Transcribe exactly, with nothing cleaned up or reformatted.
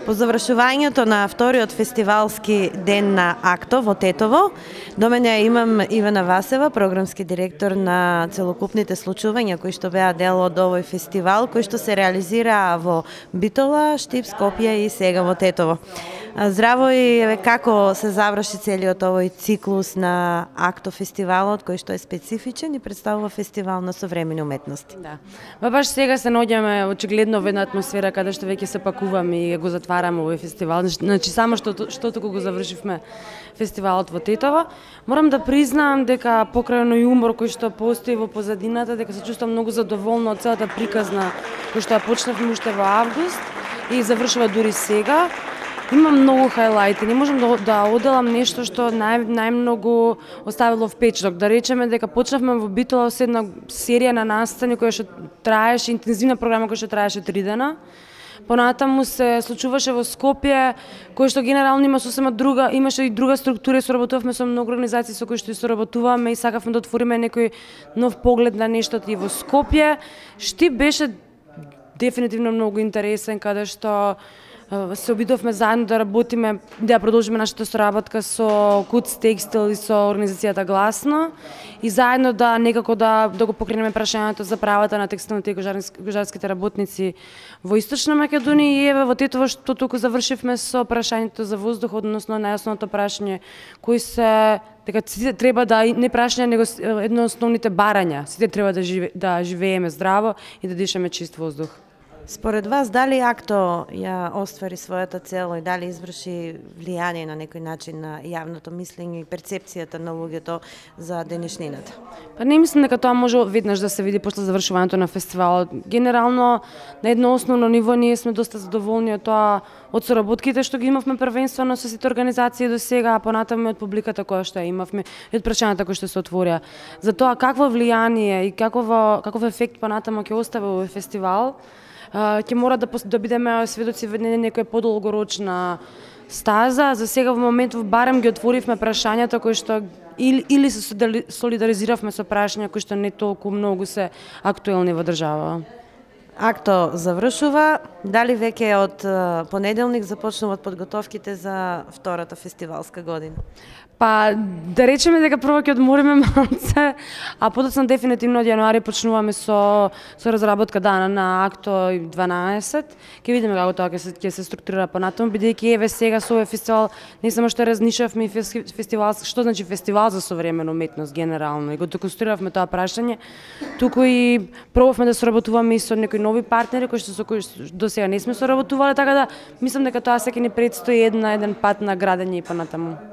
По завршувањето на вториот фестивалски ден на АКТО во Тетово, до мене имам Ивана Васева, програмски директор на целокупните случувања кои што беа дел од овој фестивал, кои што се реализираа во Битола, Штип, Скопје и сега во Тетово. Здраво и како се заврши целиот овој циклус на АКТО фестивалот, кој што е специфичен и представува фестивал на современи уметности. Да. Ба баш сега се наоѓаме очигледно во една атмосфера каде што веќе се пакуваме и го затвараме овој фестивал. Значи само што што току го завршивме фестивалот во Тетово, морам да признаам дека покрај оној умор кој што постои во позадината, дека се чувствувам многу задоволна од целата приказна која што ја почнавме уште во август и завршува дури сега. Има многу хайлайти, не можам да, да оделам нешто што нај, најмногу оставило впечаток. Да речеме дека почнавме во Битола со една серија на настани која што траеше, интензивна програма која што траеше три дена. Понатаму се случуваше во Скопје, кој што генерално има сосема друга, имаше и друга структура, соработувавме со многу организации со кои што и соработуваме и сакавме да отвориме некој нов поглед на нештото и во Скопје. Штип беше дефинитивно многу интересен, каде што се обидовме заедно да работиме, да продолжиме нашата соработка со Куц Текстил и со организацијата Гласно и заедно да некако да, да го покренеме прашањето за правата на текстилните и кожарските работници во Источна Македонија и еве во Тетово што туку завршивме со прашањето за воздух, односно најосновното прашање кои се дека сите треба да не прашање него едно од основните барања, сите треба да живе, да живееме здраво и да дишаме чист воздух. Според вас, дали АКТО ја оствари својата цел и дали изврши влијание на некој начин на јавното мислење и перцепцијата на луѓето за денешнината? Па не мислам дека тоа може веднаш да се види после завршувањето на фестивалот. Генерално на едно основно ниво ние сме доста задоволни од тоа, од соработките што ги имавме првенствено со сите организации до сега, а понатаму од публиката која што ја имавме и од прашањата кои што се отворија. За тоа какво влијание и каков каков ефект понатаму ќе остави овој фестивал, ќе мора да, да бидеме сведоци во некоја подолгорочна стаза. За сега во моментов барем ги отворивме прашањата кои што или, или се солидаризиравме со прашања кои што не толку многу се актуелни во држава. АКТО завршува, дали веќе од понеделник започнуваат подготовките за втората фестивалска година? Па, да речеме дека прво ќе одмориме малце, а подоцна дефинитивно од јануари почнуваме со со разработка дана на АКТО дванаесет. Ќе видиме како тоа ќе се ќе се структурира понатаму, бидејќи еве сега со овој фестивал не само што разнишавме и фестивал, што значи фестивал за современа уметност генерално и го деконструиравме тоа прашање, туку и пробавме да соработуваме и со некои нови партнери кои што со кои до сега не сме соработувале, така да мислам дека тоа секој ни предстои една еден пат на градење и понатаму.